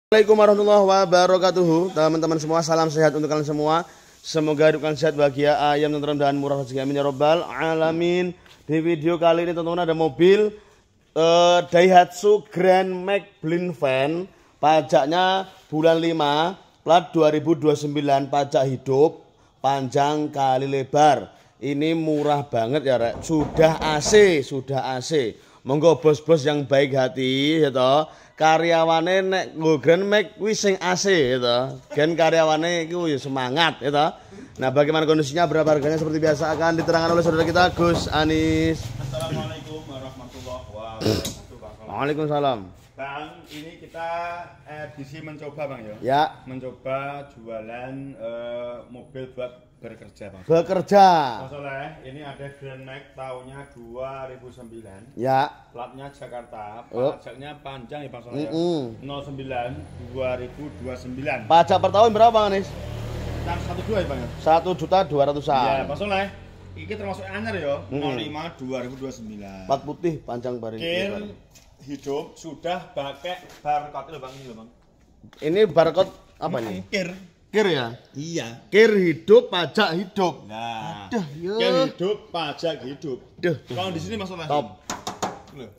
Assalamualaikum warahmatullahi wabarakatuh. Teman-teman semua, salam sehat untuk kalian semua. Semoga hidup kalian sehat, bahagia, ayam, tenteram, dan murah rezeki. Amin ya robbal alamin. Di video kali ini teman-teman ada mobil Daihatsu Grand Max Blind Van. Pajaknya bulan 5, plat 2029, pajak hidup, panjang kali lebar. Ini murah banget ya, Rek. Sudah AC. Monggo bos-bos yang baik hati ya toh. Karyawane nek nggo Grand Max kuwi sing AC ya toh. Gen karyawane iku ya semangat ya toh. Nah, bagaimana kondisinya, berapa harganya seperti biasa akan diterangkan oleh saudara kita Gus Anis. Assalamualaikum warahmatullahi wabarakatuh. Waalaikumsalam. Bang, ini kita edisi mencoba Bang ya. Ya. Mencoba jualan mobil buat bekerja Bang. Bekerja. Mas Soleh, ini ada Grand Max tahunnya 2009. Ya. Platnya Jakarta, Oh. pajaknya panjang ya Bang Soleh. 09 2029. Pajak per tahun berapa Bang Anis? Sekitar 1,2 ya Bang ya. 1.200.000. Ya, Bang Soleh. Ini termasuk anyar ya, 05 2029. Plat putih panjang bari. Kir hidup sudah pakai barcode loh Bang, ini loh Bang. Ini barcode apa nih? Kir ya? Iya. Kir hidup, pajak hidup. Nah, Aduh, yo. kir hidup, pajak hidup. Duh. Kalau di sini masalah. Top. Loh.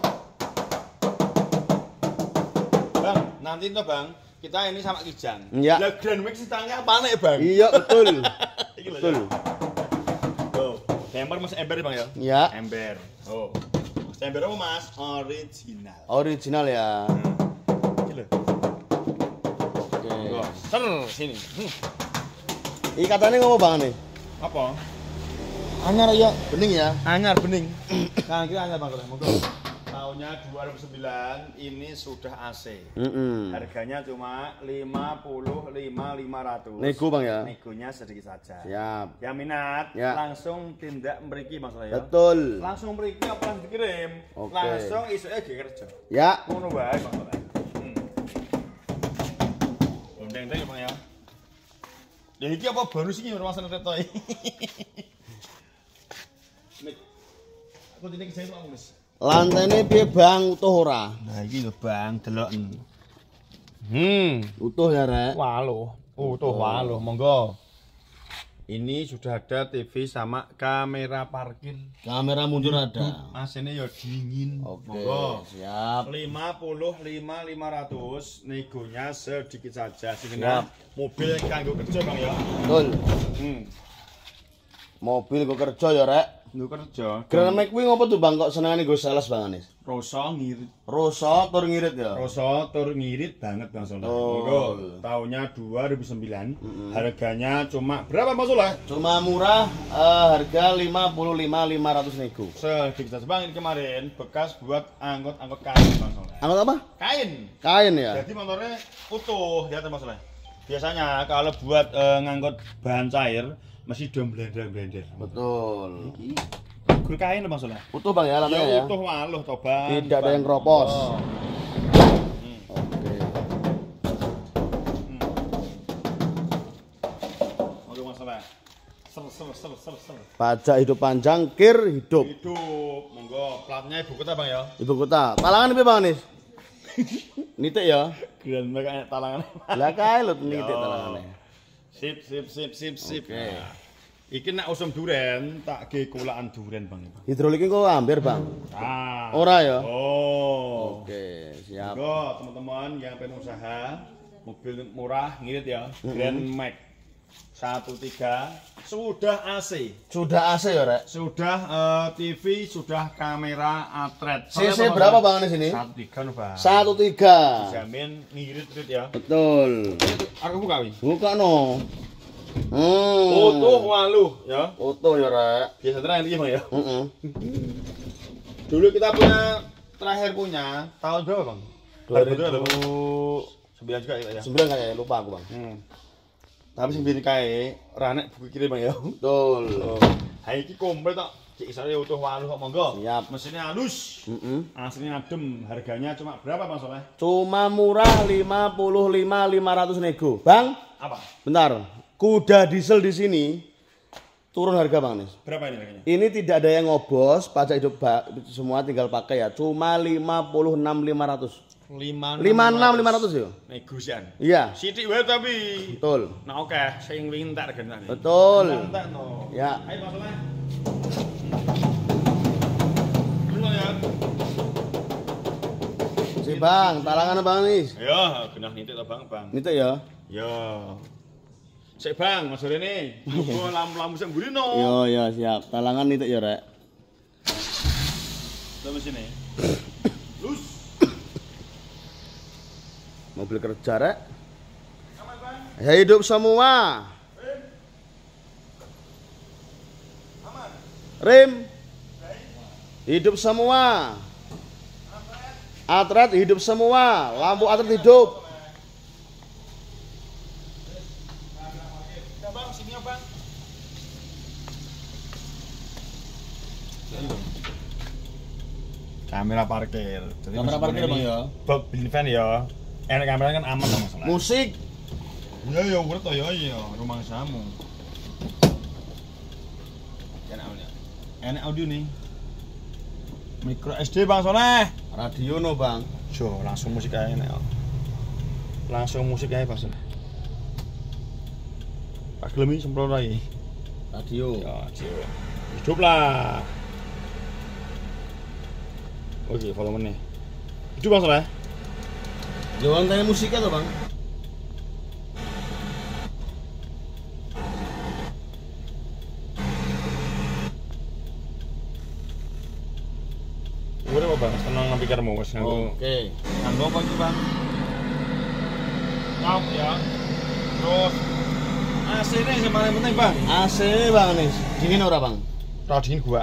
Bang, nanti tuh Bang, kita ini sama Kijang. Iya. Lah Grand Max stangnya apa nih Bang? Iya, betul. Iki loh, Betul. ya. Tuh, ember masih ember Bang ya? Ya. Ember. Oh. Ember apa Mas? Original. Original ya. Iki loh. Oke. Ser sini. Ikatannya ngomong Bang nih? Apa? Anyar ya, bening ya. Anyar bening. Nah, kita anyar Bang, monggo. Tahunnya 2009, ini sudah AC. Harganya cuma 55.500. Nego Bang ya. Negonya sedikit saja. Siap. Yang minat Ya. langsung tindak mriki Mas ya. Betul. Langsung mriki apa langsung dikirim. Oke. Langsung isuke ge kerja. Ya. Ngono wae Mas. Bondeng-bondeng Bang ya. Ya iki apa baru sih rumah sana retoi. Aku dene ki saya Mas. Lantainya piye Bang, utuh ora? Nah iki lho Bang, deloken. Utuh ya, Rek. Waluh, utuh waluh, monggo. Ini sudah ada TV sama kamera parkir. Kamera mundur ada. AC-nya ya dingin. Oke, Monggo. siap. 55.500, negonya sedikit saja. Siap. Sehingga mobil kanggo kerja Bang ya. Betul. Mobil kok kerja ya, Rek. Nggo kerja. Grand Max kuwi ngopo tuh Bang, kok senengane go sales Bang Anis? Rosa ngirit. Rosa tur ngirit ya. Rosa tur ngirit banget Bang Soleh. Oh. Monggo. Tahunnya 2009. Harganya cuma berapa Mas Soleh? Cuma murah, harga 55.500 nego. Sedikit saja Bang, ini kemarin bekas buat angkot kain Bang Soleh. Angkot apa? Kain. Kain ya. Jadi motornya utuh, lihat Mas Soleh. Biasanya kalau buat ngangkut bahan cair masih dom blender. Betul. Gur kain Mas Soleh. Utuh Bang ya lantainya ya. Utuh waluh to Bang. Tidak ada yang keropos. Oh. Oke. Oke Mas Soleh. Ser. Pajak hidup panjang, kir hidup. Hidup. Monggo, platnya ibu kota Bang ya. Ibu kota. Talangan piye Bang Anis? Nitik ya. Grand Max kayak talangan. Lah kae lho nitik talangane. Sip. Oke. Nah, iki nek usum duren tak ge kulaan duren Bang. Hidroliknya kok hampir Bang. Ah. Ora ya? Oh. Oke, siap. Monggo teman-teman yang pengen usaha mobil murah ngirit ya. Grand Max 13 sudah AC. Sudah AC ya, Rek? Sudah TV, sudah kamera atret. CC berapa Bang Anis ini? 13 Bang. 13. Jamin ngirit ya. Betul. Aku buka wi. Buka no. Utuh waluh ya. Utuh ya, Rek. Biasa terakhir iki Bang ya. Dulu kita terakhir punya tahun berapa Bang? 2009 juga ya. 9 kayaknya, lupa aku Bang. Tapi sing biyen kae ranek buku kirim Bang ya. Betul. Ha iki komplit tok. Cek isane utuh waluh kok monggo. Siap. Mesinnya halus. Aslinya adem. Harganya cuma berapa Bang Soleh? Cuma murah 55.500 nego. Bang, Apa? bentar. Kuda diesel di sini turun harga Bang Anis. Berapa ini harganya? Ini tidak ada yang ngobos, pajak hidup semua tinggal pakai ya. Cuma 56.500. 56 500 ya? Negosian. Iya. Sithik wae tapi. Betul. Nah oke, sing wingi entek regane. Betul. Entek no. Ya. Ayo Mas Soleh. Dulu ya. Si Bang, talangan Bang nih. Ya, genah nitik to Bang, Bang. Nitik ya. Ya. Sik Bang, Mas Rene. Muga lampu-lampu sing mburi no. Yo yo siap. Talangan nitik ya, Rek. Lah sini. Lus. Mobil kerja, Rek. Ya hidup semua. Rim. Hidup semua. Atret hidup semua. Lampu atret hidup. Bang, sini ya, Bang. Kamera parkir. Jadi Kamera parkir Bang ya. Bak van ya. Enak kamera kan aman sama masalah. Musik. Ya ya urut to ya iya, rumah samu. Enak audio nih. Micro SD Bang Soleh. Radio no Bang. Jo, langsung musik aja nih. Langsung musik aja Bang Soleh. Pak Glemi semprot lagi. Radio. Ya, Jo. Hidup lah. Oke, volume nih. Hidup Bang Soleh. Jangan tanya musiknya tuh Bang. Gue apa Bang? Senang ngambil karmu wes nganggo. Oke. Nganggo apa iki Bang? Ngap ya. Terus AC ini yang paling penting Bang. AC Bang nih. Dingin ora Bang? Ora dingin gua.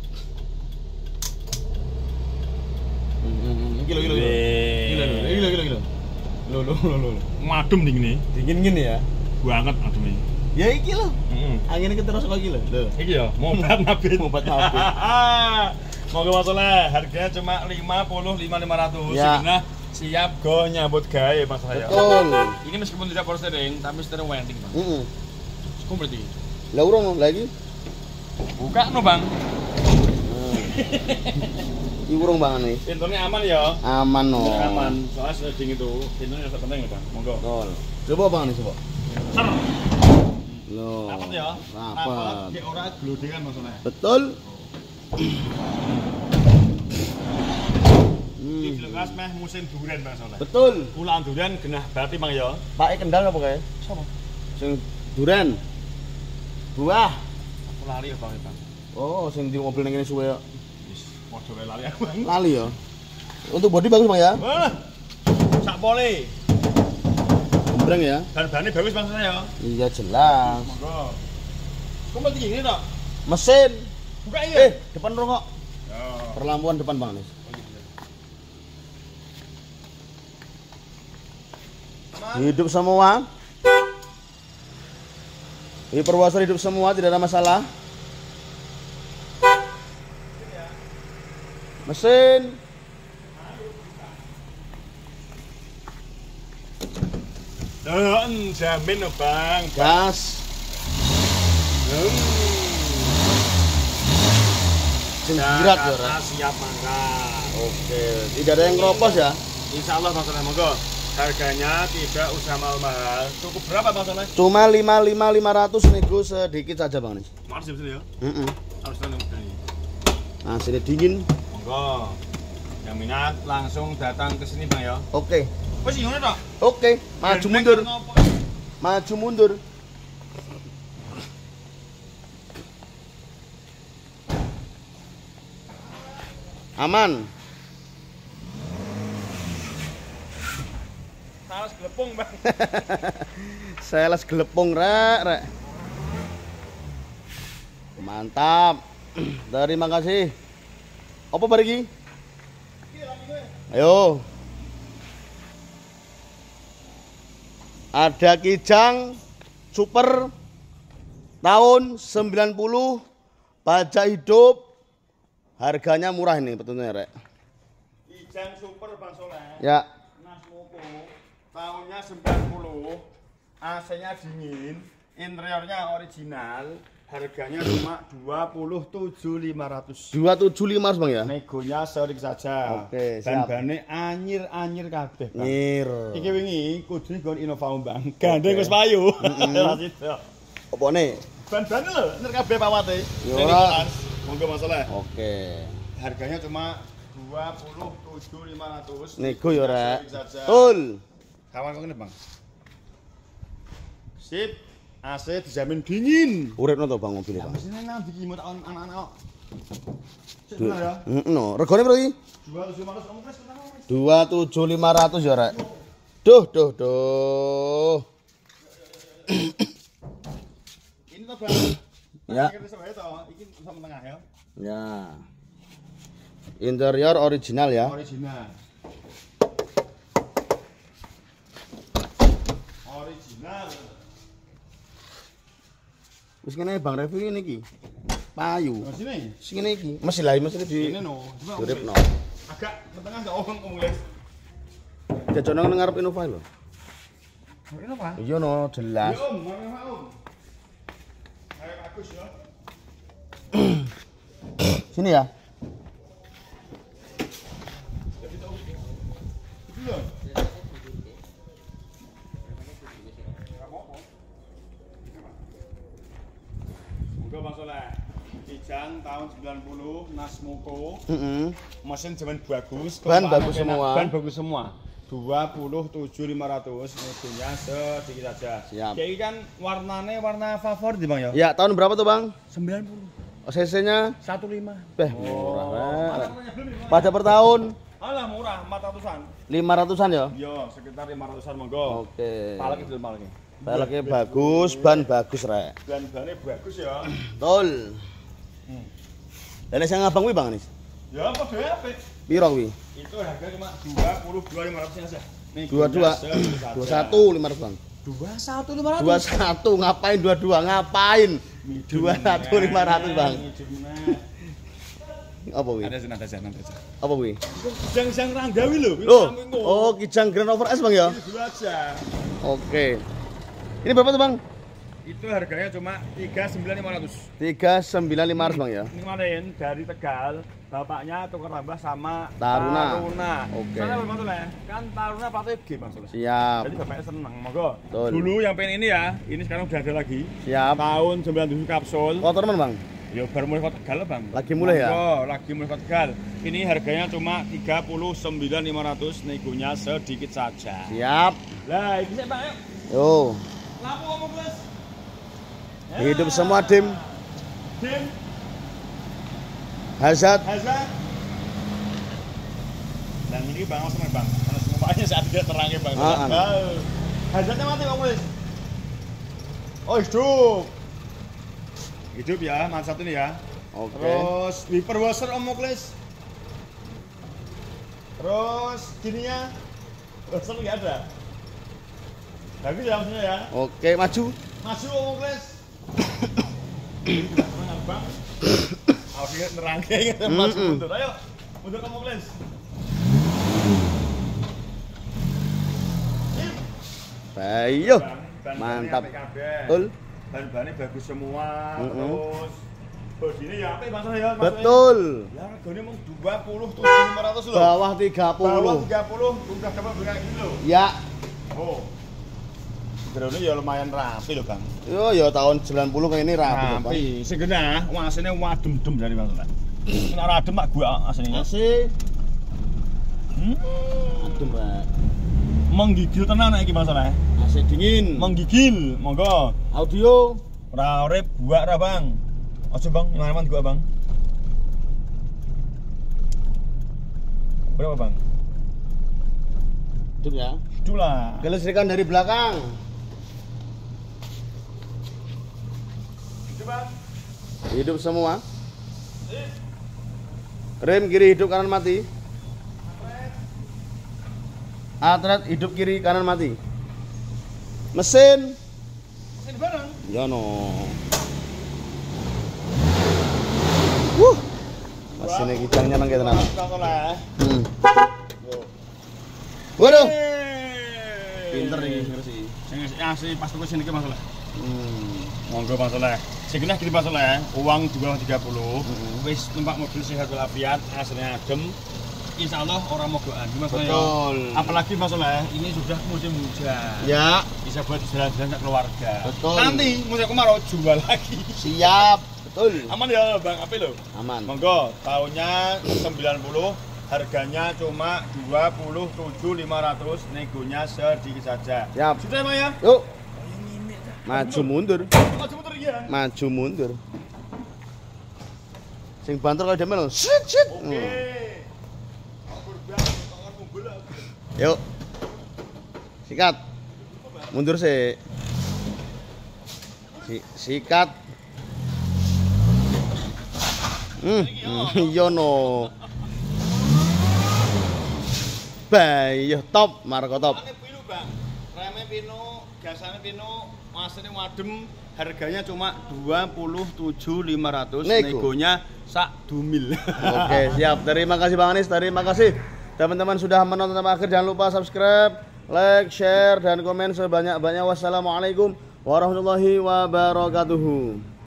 Gila. Lo. Madem dingin nih. Dingin gini ya. Gua angkat adem ini. Ya iki lho. Anginnya terus lagi lho. Iki ya, mobat nabit. Mobat nabit. Moga masalah, harganya cuma 55.500. Ya. Nah, siap go nyambut gawe Mas saya. Betul. Ini meskipun tidak power steering, tapi steering winding, Bang. Komplit iki. Lah urung lagi. Buka no, Bang. Iki urung Bang nih. Pintunya aman ya? Aman no. Aman. Soalnya sliding itu, pintunya sangat penting, Bang. Monggo. Betul. Coba Bang nih coba. Ser. Loh. Rapat ya? Rapat. Kayak ora glodingan maksudnya. Betul. Iki jelas meh musim durian Bang Soleh. Betul. Ulang durian genah berarti Bang ya. Pak Kendal apa kae? Sopo? Sing duren. Buah. Aku lali ya Bang Bang. Oh, sing di mobil ning kene suwe ya. Wis padha wae lali aku. Bang. Lali ya. Untuk bodi bagus Bang ya. Wah. Sak pole. Gembreng ya. Ban-bane bagus Bang Soleh ya. Iya jelas. Monggo. Kok mesti gini tok? Mesin. Buka iya. Depan rongok. Ya. Perlampuan depan Bang nih. Hidup semua. Hiperwasor hidup semua, tidak ada masalah. Mesin. Jamin loh Bang. Gas. Jirat ya, Rak? Siap mangga. Oke, tidak ada yang ngeropos ya? Insya Allah Bang Soleh, monggo. Harganya tidak usah mahal-mahal. Cukup berapa Bang Soleh? Cuma 55.500 nego sedikit saja Bang nih. Makasih betul ya. Harus tenang begini. Nah, sini dingin. Monggo. Yang minat langsung datang ke sini Bang ya. Oke. Wes ngono tok. Oke, maju mundur. Maju mundur. Aman. Salah gelepung Bang. Sales gelepung rek. Mantap. Terima kasih. Apa bariki? Ayo. Ada Kijang Super tahun 90 pajak hidup. Harganya murah ini betulnya rek. Kijang Super Bang Soleh. Ya. Nas Mopo. Tahunnya 90. AC-nya dingin, interiornya original, Harganya cuma 27.500. 27.500 Bang ya. Negonya serik saja. Oke, siap. Ban-bane anyir-anyir kabeh, Bang. Nyir. Iki wingi kudune nggon Innova Bang. Gandeng wis payu. Opone? Ban-bane lho, nyir kabeh pawate. Yo ora. Monggo masalah. Oke. Harganya cuma 27.500. Nego ya ora. Serik saja. Betul. Kawan kok ngene, Bang. Sip. AC dijamin dingin. Uripno to Bang mobil Bang. Mesine nang iki mut anak-anak kok. Cek bener ya. No, regane piro iki? 2.500 om pres pertama. 27.500 ya rek. Duh. Ini to, Bang. Ya. Iki sampe to, iki sama tengah ya. Ya. Interior original ya. Original. Original. Wis ngene Bang Revi ini iki. Payu. Nah, sini. Sing ngene iki. Mesin lah mesin di. Ini no. Uripno. Agak ke tengah enggak omong Les. Jajono nang ngarep Innova lho. Ini apa? Iya no, jelas. Ya Om, mana Om? Ayo bagus ya. Sini ya. Itu loh. Moga Bang Soleh. Kijang tahun 90 Nasmoko. Mesin zaman bagus. Ban Kepala bagus enak, semua. Ban bagus semua. 27.500 negonya sedikit saja. Siap. Kayak kan warnanya warna favorit Bang ya? Ya, tahun berapa tuh Bang? 90. CC-nya 15. beh murah. Pada per tahun Alah murah, 400-an. 500-an ya? Iya, sekitar 500-an monggo. Oke. Palek itu palek. Peleknya bagus, ban bagus rek. Ban-bannya bagus ya. Betul. Dan sing abang kuwi Bang Anis. Ya apa dhewe apik. Piro kuwi? Itu harga cuma 22.500 saja. Nih, 22 21 500 Bang. 21.500. 21 ngapain 22? Ngapain? 21 500 Bang. Apa kuwi? Ada senang saja. Apa kuwi? Kijang-kijang Ranggawi lho. Loh. Oh, Kijang Grand Over S Bang ya? Dulu aja. Oke. Ini berapa tuh Bang? Itu harganya cuma 39.500. 39.500 Bang ya. Ini kemarin dari Tegal, bapaknya tukar tambah sama Taruna. Oke. Oke. Soalnya Bang Soleh, kan Taruna platnya G Bang Soleh. Siap. Jadi bapaknya seneng, monggo. Betul. Dulu yang pengen ini ya, ini sekarang udah ada lagi. Siap. Tahun 97 kapsul. Kotor men Bang. Ya baru mulai kota Tegal Bang. Lagi mulai ya? Monggo, lagi mulai kota Tegal. Ini harganya cuma 39.500, negonya sedikit saja. Siap. Lah, ini saya Pak, yuk. Yo. Lampu ngomong plus. Hidup semua dim. Dim, Hazard. Hazard. Dan ini Bang Osman Bang. Karena semuanya saat dia terangnya Bang. Hazardnya mati Bang Mulis. Oh hidup. Hidup ya, man satu ini ya. Oke. Terus wiper washer Om Muklis. Terus gininya washer nggak ada. Bagus ya maksudnya ya. Oke, maju. Maju Om Muklis. Ini tidak terang Bang. Aku ingat nerangnya ingat maju mundur. Ayo mundur Om Muklis. Ayo. Mantap. Betul. Ban-bannya bagus semua. Terus bodinya ya apa Bang Soleh ya? Betul. Ya regane mung 27.500 loh. Bawah 30. Bawah 30 udah dapat kayak gini loh. Ya. Oh. Drone ya lumayan rapi loh Bang. Yo yo tahun 90 kayak ini rapi Bang. Rapi. Sing genah asine wadem-dem dari Bang Soleh. Nek ora adem mak gua asline. Asik. Adem, Pak. Menggigil tenan nek iki Bang Soleh. AC dingin. Menggigil, monggo. Audio. Ora urip buak ra Bang. Aja Bang, nyaman gua Bang. Berapa Bang? Hidup ya. Itulah. Kelistrikan dari belakang. Itu Bang. Hidup semua. Rem kiri hidup kanan mati. Atret hidup kiri kanan mati. Mesin. Mesin bareng. Ya no. Mesinnya kijangnya nang tenan. Waduh. Pinter iki ngresi. Sing asli pas tuku sini ki Mas Soleh. Monggo Mas Soleh. Sing kena gini Mas Soleh, uang 230. Wis numpak mobil sehat walafiat, aslinya adem. Insya Allah orang mogokan, Mas Soleh. Betul. Apalagi Mas Soleh, ini sudah musim hujan. Ya, Bisa buat jalan-jalan sama keluarga. Betul. Nanti musim kemarau jual lagi. siap. Betul. Aman ya Bang, apa lo? Aman. Monggo, tahunnya 90, harganya cuma 27.500, negonya sedikit saja. Siap. Sudah Mas ya? Yuk. Maju mundur. Maju muter ya. Maju mundur. Sing banter kalau demel. Shit shit. Oke. Aku banget kok kumpul. Yuk. Sikat. Mundur sih. Sikat. Iya no. Bayo top, Marco top. Ini pilu Bang. Remnya pino, gasanya pino, masanya wadem, harganya cuma 27.500, negonya sak dumil. Oke, siap. Terima kasih Bang Anis, terima kasih teman-teman sudah menonton sampai akhir. Jangan lupa subscribe, like, share, dan komen sebanyak-banyak. Wassalamualaikum warahmatullahi wabarakatuh.